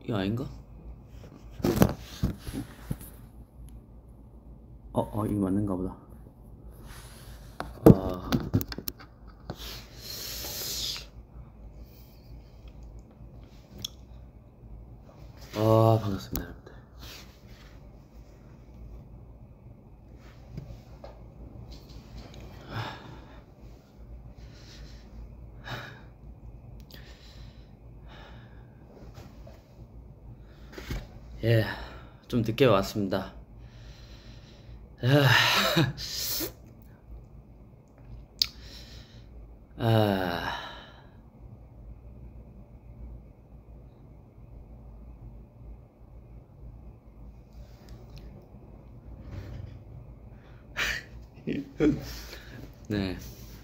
이거 아닌가? 이거 맞는가 보다. 반갑습니다, 여러분들. 예, 좀 늦게 왔습니다. 네.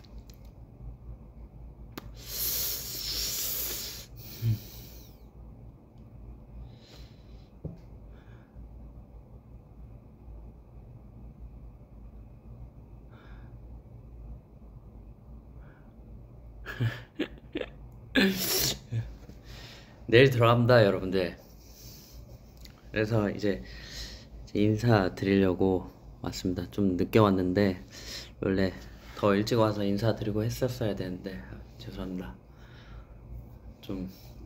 내일 들어갑니다, 여러분들. 그래서 이제 인사 드리려고 왔습니다. 좀 늦게 왔는데 원래 더 일찍 와서 인사드리고 했었어야 되는데 죄송합니다. 좀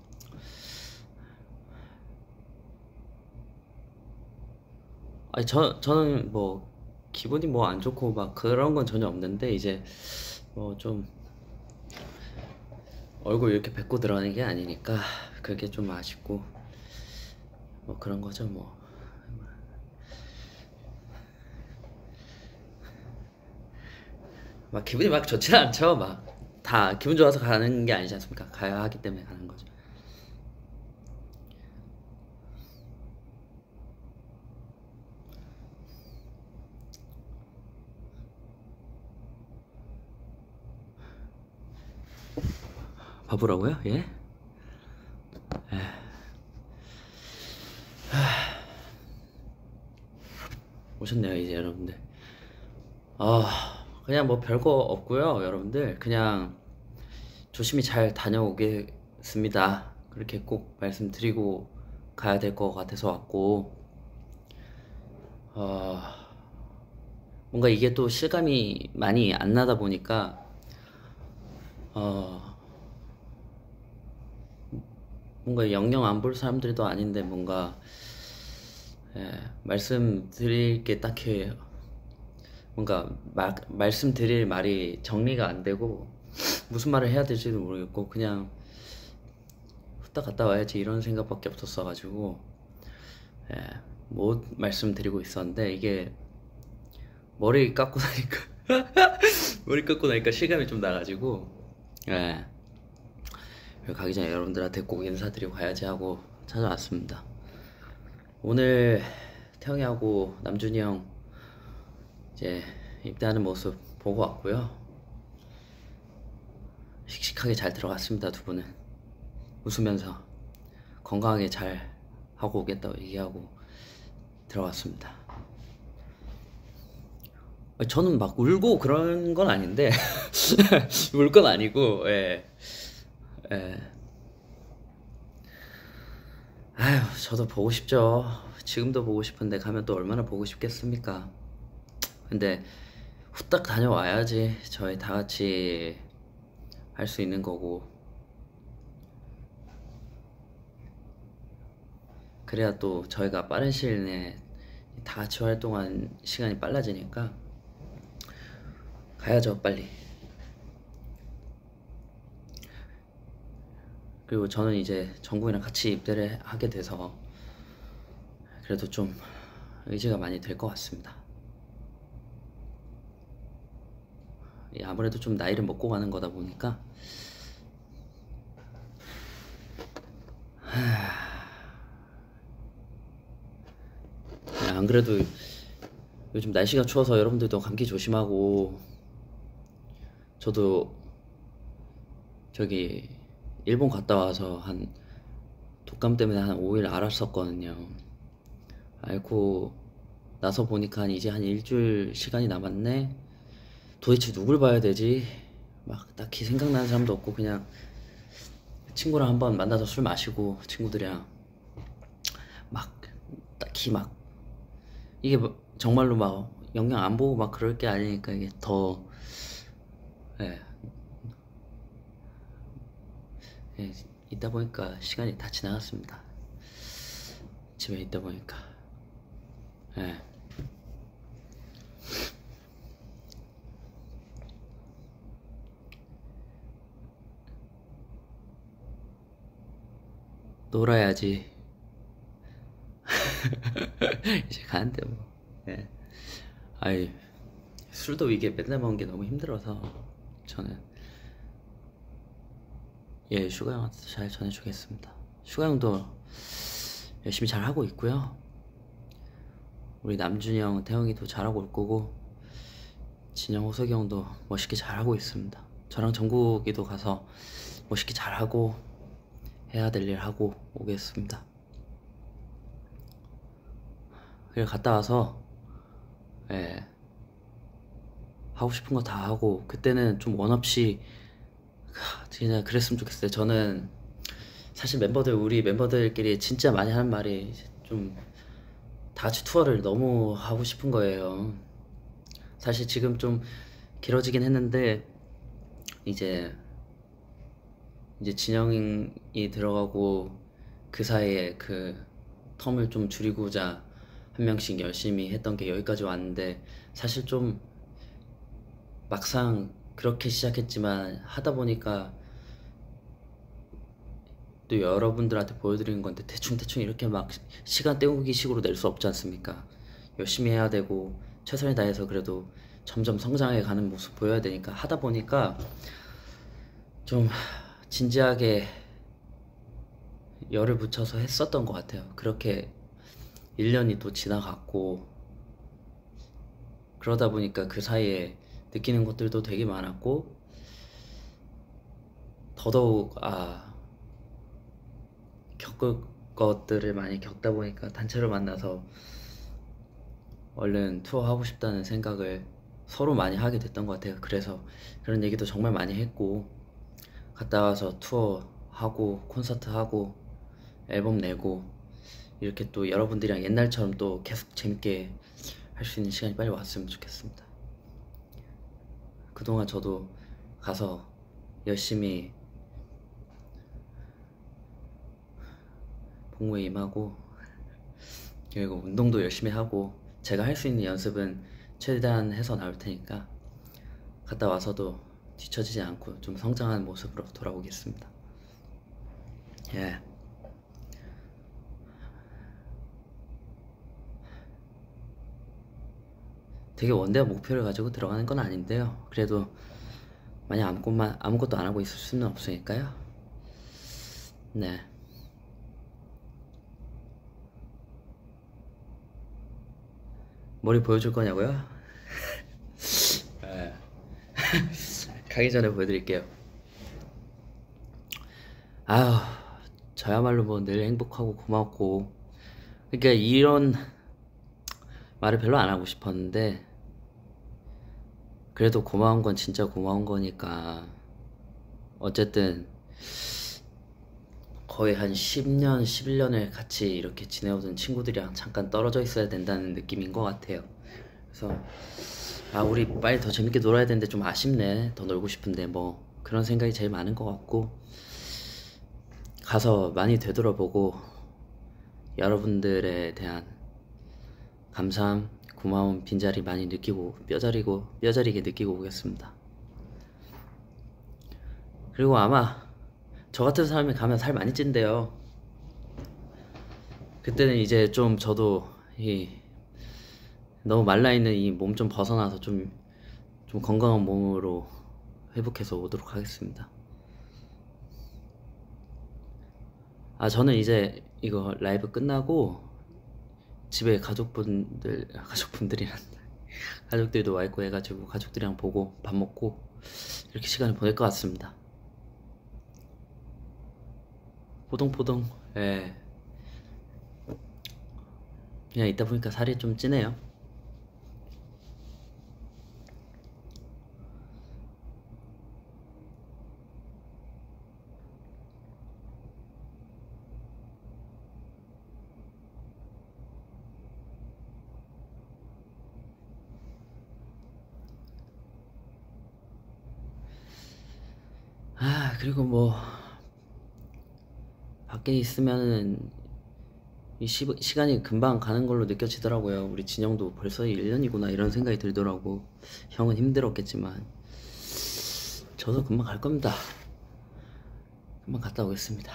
저는 뭐 기분이 뭐 안 좋고 막 그런 건 전혀 없는데 이제 뭐 좀 얼굴 이렇게 뵙고 들어가는 게 아니니까 그게 좀 아쉽고 뭐 그런 거죠 뭐. 막 기분이 막 좋지는 않죠. 막 다 기분 좋아서 가는 게 아니지 않습니까? 가야 하기 때문에 가는 거죠. 바보라고요? 예? 오셨네요 이제 여러분들. 그냥 뭐 별거 없고요 여러분들. 그냥 조심히 잘 다녀오겠습니다. 그렇게 꼭 말씀드리고 가야 될 것 같아서 왔고, 뭔가 이게 또 실감이 많이 안 나다 보니까 뭔가 영영 안 볼 사람들도 아닌데 뭔가 말씀드릴 게 딱히 뭔가 말씀드릴 말이 정리가 안 되고 무슨 말을 해야 될지도 모르겠고 그냥 후딱 갔다 와야지 이런 생각밖에 없었어가지고 못 말씀드리고 있었는데 이게 머리 깎고 나니까 머리 깎고 나니까 실감이 좀 나가지고 가기 전에 여러분들한테 꼭 인사드리고 가야지 하고 찾아왔습니다. 오늘 태영이하고 남준이 형 이제 입대하는 모습 보고 왔고요. 씩씩하게 잘 들어갔습니다. 두 분은 웃으면서 건강하게 잘 하고 오겠다고 얘기하고 들어갔습니다. 저는 막 울고 그런 건 아닌데 울 건 아니고 아휴 저도 보고 싶죠. 지금도 보고 싶은데 가면 또 얼마나 보고 싶겠습니까. 근데 후딱 다녀와야지 저희 다 같이 할 수 있는 거고 그래야 또 저희가 빠른 시일 내에 다 같이 활동한 시간이 빨라지니까 가야죠 빨리. 그리고 저는 이제 정국이랑 같이 입대를 하게 돼서 그래도 좀 의지가 많이 될 것 같습니다. 아무래도 좀 나이를 먹고 가는 거다 보니까 안 그래도 요즘 날씨가 추워서 여러분들도 감기 조심하고 저도 저기 일본 갔다 와서 한 독감 때문에 한 5일 앓았었거든요. 앓고 나서 보니까 이제 한 일주일 시간이 남았네. 도대체 누굴 봐야 되지? 막 딱히 생각나는 사람도 없고 그냥 친구랑 한번 만나서 술 마시고 친구들이랑 딱히 막 이게 정말로 막 영양 안 보고 막 그럴 게 아니니까 이게 더 예, 예, 있다 보니까 시간이 다 지나갔습니다. 집에 있다 보니까 예. 놀아야지. 이제 가는데 뭐. 예. 아이 술도 이게 맨날 먹는 게 너무 힘들어서 저는 예 슈가 형한테 잘 전해주겠습니다. 슈가 형도 열심히 잘 하고 있고요. 우리 남준이 형, 태영이도 잘하고 올 거고 진영, 호석이 형도 멋있게 잘하고 있습니다. 저랑 정국이도 가서 멋있게 잘하고 해야 될 일 하고 오겠습니다. 그래 갔다 와서 예, 하고 싶은 거 다 하고 그때는 좀 원 없이 진짜 그랬으면 좋겠어요. 저는 사실 우리 멤버들끼리 진짜 많이 하는 말이 좀 다 같이 투어를 너무 하고 싶은 거예요. 사실 지금 좀 길어지긴 했는데 이제 진영이 들어가고 그 사이에 그 텀을 좀 줄이고자 한 명씩 열심히 했던 게 여기까지 왔는데 사실 좀 막상 그렇게 시작했지만 하다 보니까 또 여러분들한테 보여드리는 건데 대충 이렇게 막 시간 때우기 식으로 낼 수 없지 않습니까? 열심히 해야 되고 최선을 다해서 그래도 점점 성장해 가는 모습 보여야 되니까 하다 보니까 좀 진지하게 열을 붙여서 했었던 것 같아요. 그렇게 1년이 또 지나갔고 그러다 보니까 그 사이에 느끼는 것들도 되게 많았고 더더욱 겪을 것들을 많이 겪다 보니까 단체로 만나서 얼른 투어하고 싶다는 생각을 서로 많이 하게 됐던 것 같아요. 그래서 그런 얘기도 정말 많이 했고 갔다 와서 투어하고 콘서트하고 앨범 내고 이렇게 또 여러분들이랑 옛날처럼 또 계속 재밌게 할 수 있는 시간이 빨리 왔으면 좋겠습니다. 그동안 저도 가서 열심히 복무에 임하고 그리고 운동도 열심히 하고 제가 할 수 있는 연습은 최대한 해서 나올 테니까 갔다 와서도 뒤처지지 않고 좀 성장한 모습으로 돌아오겠습니다. 예. 되게 원대한 목표를 가지고 들어가는 건 아닌데요. 그래도 만약 아무것도 안 하고 있을 수는 없으니까요. 네. 머리 보여줄 거냐고요? 네. 가기 전에 보여드릴게요. 아휴, 저야말로 뭐 늘 행복하고 고맙고 그러니까 이런 말을 별로 안 하고 싶었는데 그래도 고마운 건 진짜 고마운 거니까 어쨌든 거의 한 10년, 11년을 같이 이렇게 지내오던 친구들이랑 잠깐 떨어져 있어야 된다는 느낌인 것 같아요. 그래서 우리 빨리 더 재밌게 놀아야 되는데 좀 아쉽네. 더 놀고 싶은데 뭐 그런 생각이 제일 많은 것 같고 가서 많이 되돌아보고 여러분들에 대한 감사함, 고마움, 빈자리 많이 느끼고 뼈저리게 느끼고 오겠습니다. 그리고 아마 저 같은 사람이 가면 살 많이 찐대요. 그때는 이제 좀 저도 너무 말라있는 이 몸 좀 벗어나서 좀 건강한 몸으로 회복해서 오도록 하겠습니다. 저는 이제 이거 라이브 끝나고 집에 가족들도 와 있고 해가지고 가족들이랑 보고 밥 먹고 이렇게 시간을 보낼 것 같습니다. 포동포동. 예. 그냥 있다 보니까 살이 좀 찌네요. 그리고 뭐 밖에 있으면은 시간이 금방 가는 걸로 느껴지더라고요. 우리 진영도 벌써 1년이구나 이런 생각이 들더라고. 형은 힘들었겠지만 저도 금방 갈 겁니다. 금방 갔다 오겠습니다.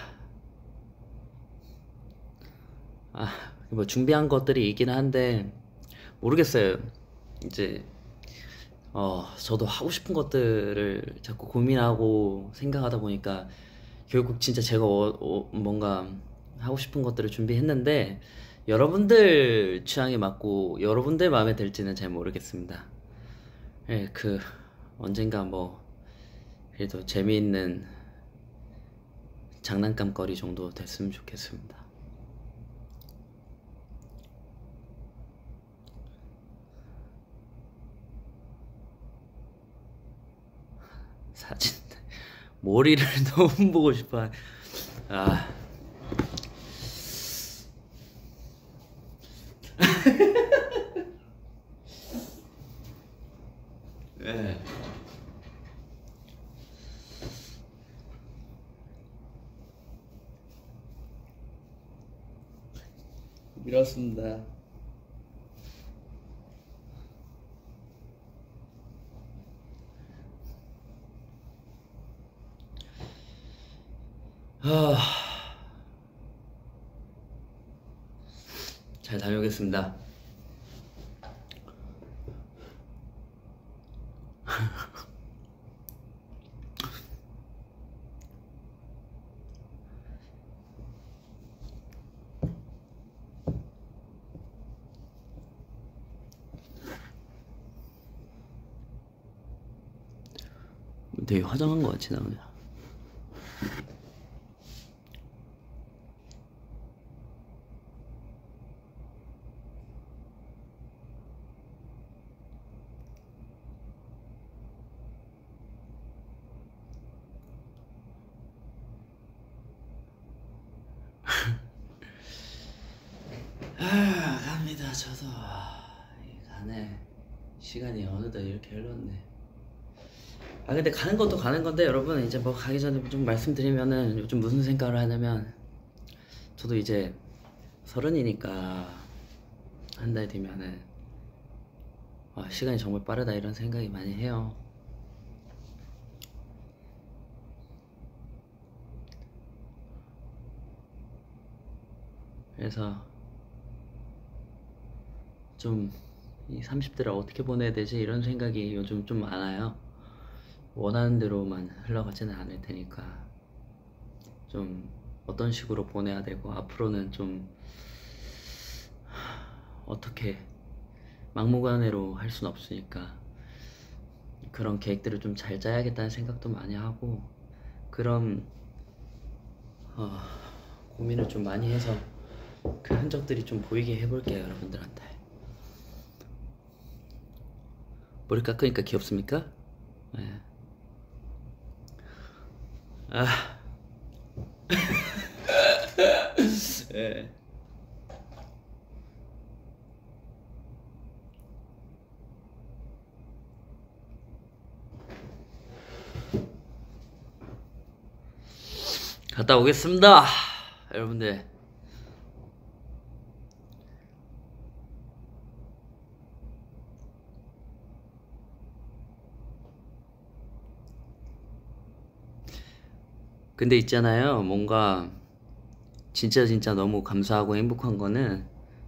뭐 준비한 것들이 있긴 한데 모르겠어요. 이제 저도 하고 싶은 것들을 자꾸 고민하고 생각하다 보니까 결국 진짜 제가 뭔가 하고 싶은 것들을 준비했는데 여러분들 취향에 맞고 여러분들 마음에 들지는 잘 모르겠습니다. 예, 언젠가 뭐 그래도 재미있는 장난감거리 정도 됐으면 좋겠습니다. 사진 머리를 너무 보고 싶어. 네. 이렇습니다. 잘 다녀오겠습니다. 되게 화장한 것 같지 나 그냥. 갑니다. 저도 가네. 시간이 어느덧 이렇게 흘렀네. 근데 가는 것도 가는 건데 여러분 이제 뭐 가기 전에 좀 말씀드리면은 요즘 무슨 생각을 하냐면 저도 이제 30이니까 한 달 뒤면은 시간이 정말 빠르다 이런 생각이 많이 해요. 그래서 좀 이 30대를 어떻게 보내야 되지 이런 생각이 요즘 좀 많아요. 원하는 대로만 흘러가지는 않을 테니까 좀 어떤 식으로 보내야 되고 앞으로는 좀 어떻게 막무가내로 할 순 없으니까 그런 계획들을 좀 잘 짜야겠다는 생각도 많이 하고 그런 고민을 좀 많이 해서 그 흔적들이 좀 보이게 해볼게요. 여러분들한테. 머리 깎으니까 귀엽습니까? 네. 네. 갔다 오겠습니다. 여러분들. 근데 있잖아요. 뭔가 진짜 너무 감사하고 행복한 거는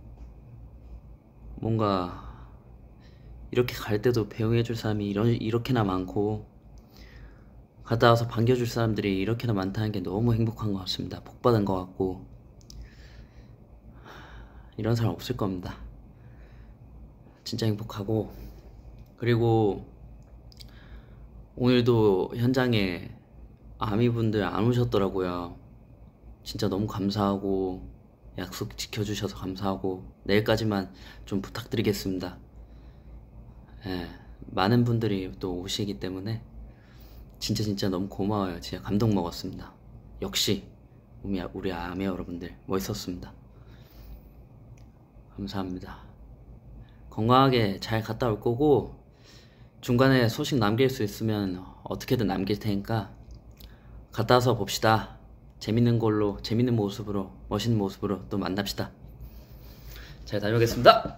뭔가 이렇게 갈 때도 배웅해줄 사람이 이렇게나 많고 갔다 와서 반겨줄 사람들이 이렇게나 많다는 게 너무 행복한 것 같습니다. 복받은 것 같고 이런 사람 없을 겁니다. 진짜 행복하고 그리고 오늘도 현장에 아미분들 안 오셨더라고요. 진짜 너무 감사하고 약속 지켜주셔서 감사하고 내일까지만 좀 부탁드리겠습니다. 예, 많은 분들이 또 오시기 때문에 진짜 너무 고마워요. 진짜 감동 먹었습니다. 역시 우리 아미 여러분들 멋있었습니다. 감사합니다. 건강하게 잘 갔다 올 거고 중간에 소식 남길 수 있으면 어떻게든 남길 테니까 갔다 와서 봅시다. 재밌는 걸로, 재밌는 모습으로, 멋있는 모습으로 또 만납시다. 잘 다녀오겠습니다.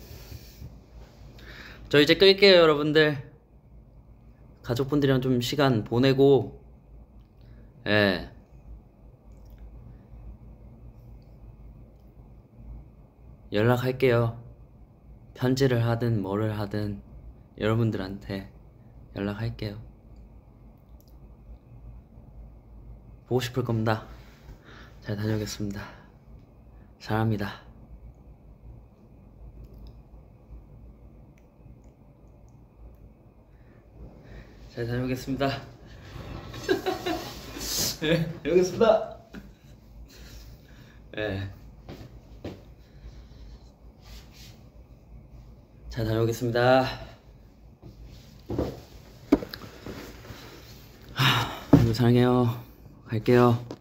저 이제 끌게요, 여러분들. 가족분들이랑 좀 시간 보내고, 예. 연락할게요. 편지를 하든 뭐를 하든 여러분들한테 연락할게요. 보고 싶을 겁니다. 잘 다녀오겠습니다. 사랑합니다. 잘 다녀오겠습니다. 네, 다녀오겠습니다. 네. 잘 다녀오겠습니다. 사랑해요. 갈게요.